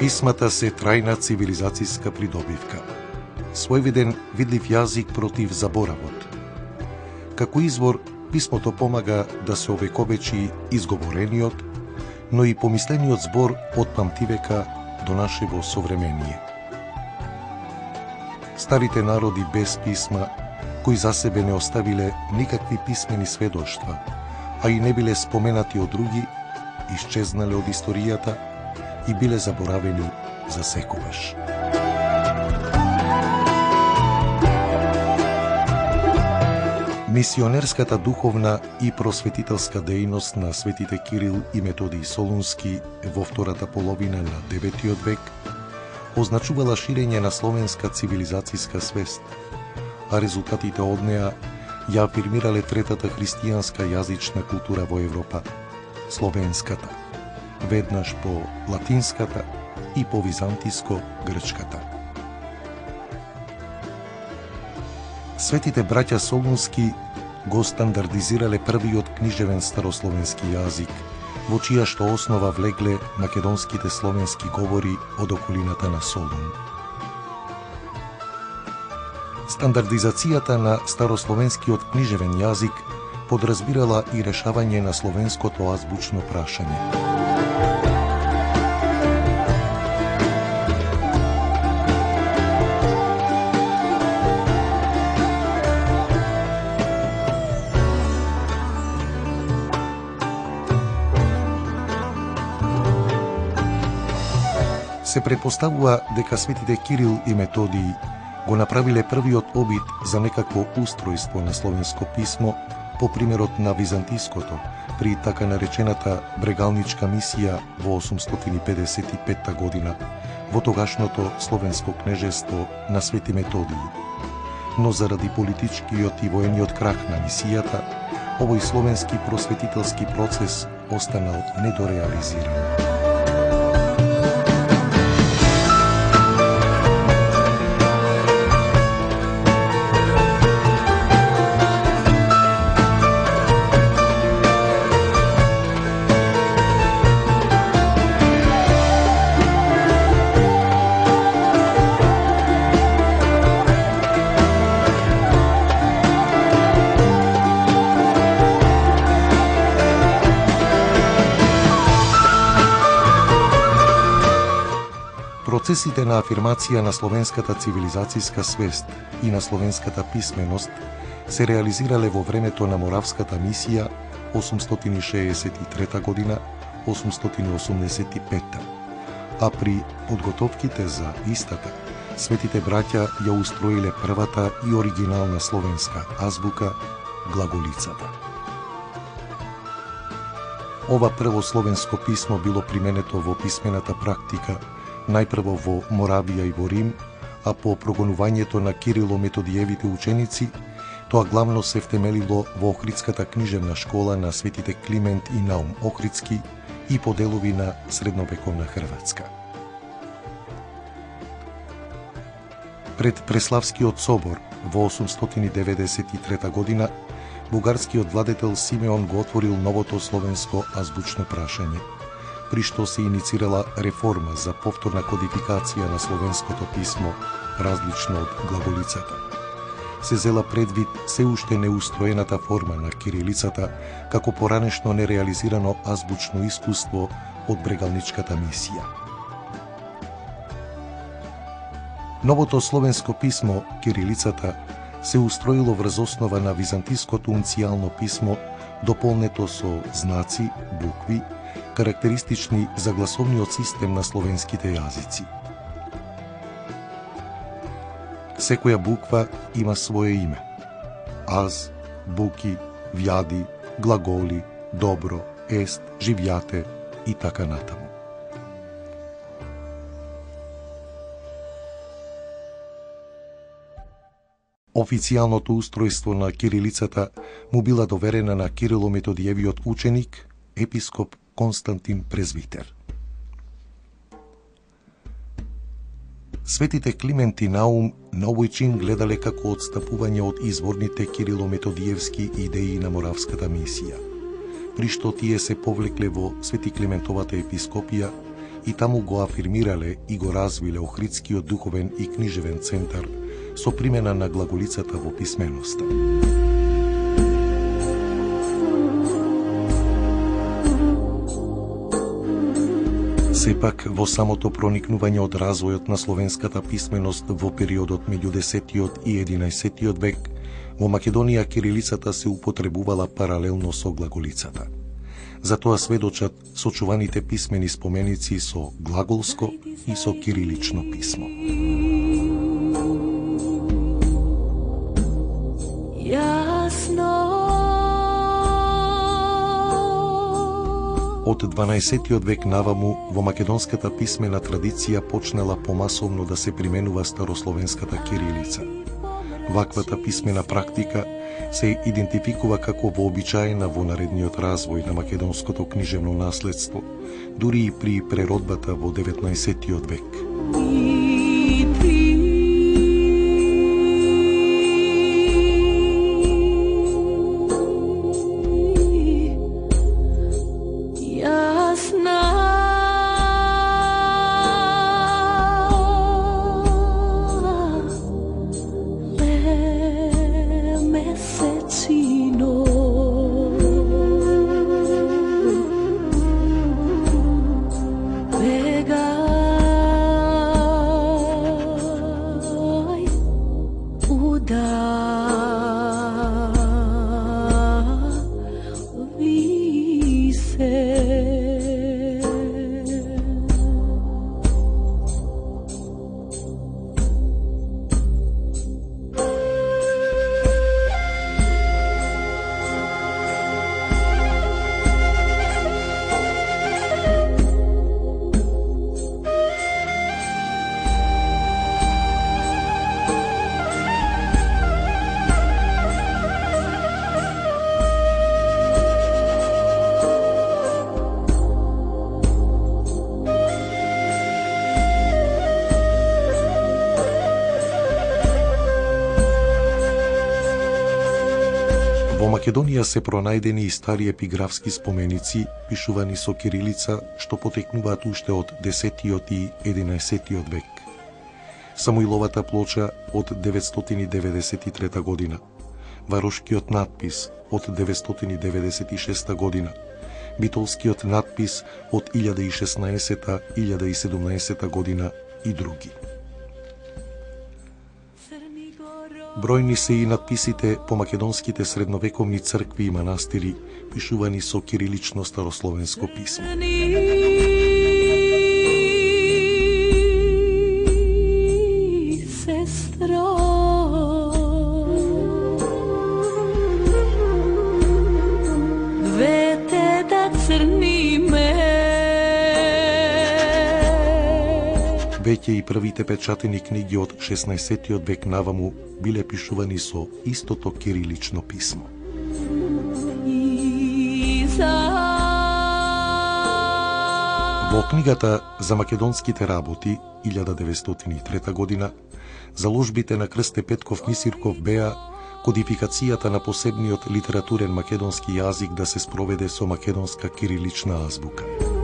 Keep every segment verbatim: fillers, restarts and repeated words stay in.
Писмата се трајна цивилизацијска придобивка. Својвиден видлив јазик против заборавот. Како извор, писмото помага да се овековечи изговорениот, но и помислениот збор од памтивека до нашево современие. Старите народи без писма, кои за себе не оставиле никакви писмени сведоштва, а и не биле споменати од други, исчезнале од историјата и биле заборавени за секогаш. Мисионерската духовна и просветителска дејност на светите Кирил и Методиј Солунски во втората половина на деветиот век означувала ширење на словенска цивилизацијска свест, а резултатите од неа ја афирмирале третата христијанска јазична култура во Европа, словенската, веднаш по латинската и по византиско-грчката. Светите браќа Солунски го стандардизирале првиот книжевен старословенски јазик, во чија што основа влегле македонските словенски говори од околината на Солун. Стандардизацијата на старословенскиот книжевен јазик подразбирала и решавање на словенското азбучно прашање. Се предпоставува дека светите Кирил и Методиј го направиле првиот обид за некакво устројство на словенско писмо по примерот на византиското при така наречената брегалничка мисија во осумстотини педесет и петта година во тогашното словенско кнежество на Свети Методиј. Но заради политичкиот и воениот крах на мисијата, овој словенски просветителски процес останал недореализиран. Процесите на афирмација на словенската цивилизацијска свест и на словенската писменост се реализирале во времето на Моравската мисија осумстотини шеесет и трета година - осумстотини осумдесет и петта, а при подготовките за истата, светите браќа ја устроиле првата и оригинална словенска азбука – глаголицата. Ова прво словенско писмо било применето во писмената практика најпрво во Моравија и во Рим, а по прогонувањето на Кирило-Методиевите ученици, тоа главно се втемелило во Охридската книжевна школа на светите Климент и Наум Охридски и по делови на средновековна Хрватска. Пред Преславскиот собор во осумстотини деветдесет и трета година, бугарскиот владетел Симеон го отворил новото словенско азбучно прашање, при што се иницирала реформа за повторна кодификација на словенското писмо, различно од глаголицата. Се зела предвид се уште неустроената форма на кирилицата како поранешно нереализирано азбучно искуство од брегалничката мисија. Новото словенско писмо, кирилицата, се устроило врз основа на византиското унцијално писмо, дополнето со знаци, букви, карактеристични за гласовниот систем на словенските јазици. Секоја буква има свое име. Аз, буки, вјади, глаголи, добро, ест, живјате и така натаму. Официјалното устројство на кирилицата му била доверена на Кирило-Методиевиот ученик, епископ Константин Презвитер. Светите Климент и Наум на овој чин гледале како отстапување од изворните Кирило-Методиевски идеи на Моравската мисија, при што тие се повлекле во Свети Климентовата епископија и таму го афирмирале и го развиле Охридскиот духовен и книжевен центар со примена на глаголицата во писменоста. Сепак, во самото проникнување од развојот на словенската писменост во периодот меѓу десетиот и единаесеттиот век, во Македонија кирилицата се употребувала паралелно со глаголицата. Затоа сведочат сочуваните писмени споменици со глаголско и со кирилично писмо. Од дванаесеттиот век наваму во македонската писмена традиција почнала помасовно да се применува старословенската кирилица. Ваквата писмена практика се идентификува како вообичаена во наредниот развој на македонското книжевно наследство, дури и при преродбата во деветнаесеттиот век. Во Македонија се пронајдени и стари епиграфски споменици, пишувани со кирилица, што потекнуваат уште од десетиот и единаесеттиот век. Самуиловата плоча од деветстотини деветдесет и трета година, Варошкиот надпис од деветстотини деветдесет и шеста година, Битолскиот надпис од илјада и шеснаесета - илјада и седумнаесета година и други. Бројни се и надписите по македонските средновековни цркви и манастири, пишувани со кирилично старословенско писмо. Веќе и првите печатени книги од шеснаесеттиот век наваму биле пишувани со истото кирилично писмо. Во книгата за македонските работи илјада деветстотини и трета година, заложбите на Крсте Петков Мисирков беа кодификацијата на посебниот литературен македонски јазик да се спроведе со македонска кирилична азбука.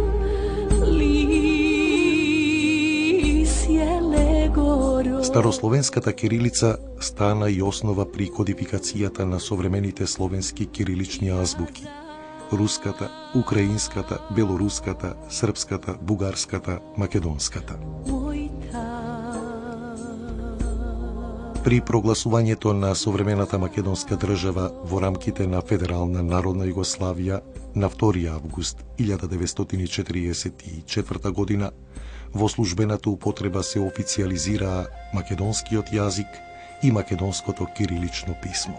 Старословенската кирилица стана и основа при кодификацијата на современите словенски кирилични азбуки: руската, украинската, белоруската, српската, бугарската, македонската. При прогласувањето на современата македонска држава во рамките на Федерална народна Југославија на втори август илјада деветстотини четириесет и четврта година, во службената употреба се официјализираа македонскиот јазик и македонското кирилично писмо.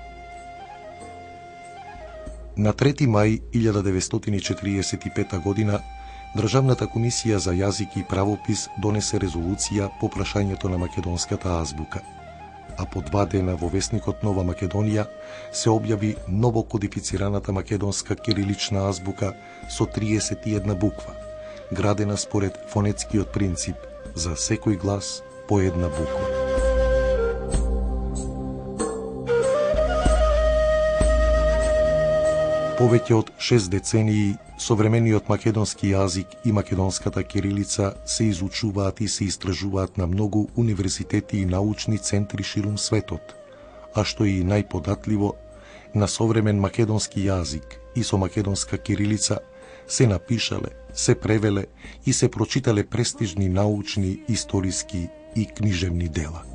На трети мај илјада деветстотини четириесет и пета година Државната комисија за јазик и правопис донесе резолуција по прашањето на македонската азбука, а по два дена во весникот Нова Македонија се објави ново кодифицираната македонска кирилична азбука со триесет и една буква, градена според фонетскиот принцип за секој глас по една буква. Повеќе од шест децении Современиот македонски јазик и македонската кирилица се изучуваат и се истражуваат на многу универзитети и научни центри ширум светот, а што е и најподатливо, на современ македонски јазик и со македонска кирилица се напишале, се превеле и се прочитале престижни научни, историски и книжевни дела.